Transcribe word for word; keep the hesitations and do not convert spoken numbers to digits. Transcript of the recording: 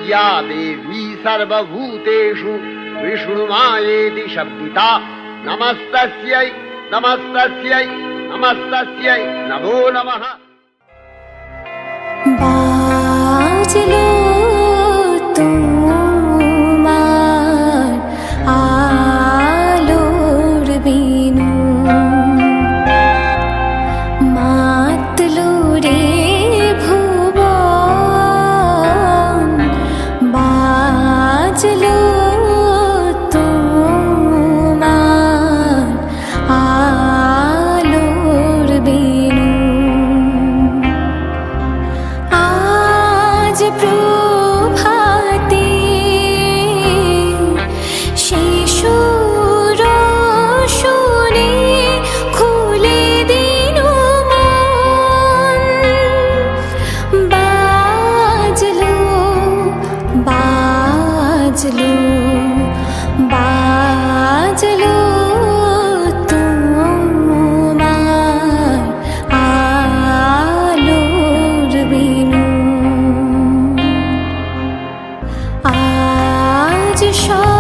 या देवी सर्वभूतेषु विष्णुमायेति शब्दिता। नमस्तस्यै नमस्तस्यै नमस्तस्यै नमो नमः। बाजलो তোমার আলোর বিনু, মাতলো রে ভুবন, বাজলো তোমার আলোর বিনু। আজ প্রভাতে শিশুর শুনে খুলে দিল মন, বাজলো বাজলো বাজলো তোমার আলোর বিনু। আজ সব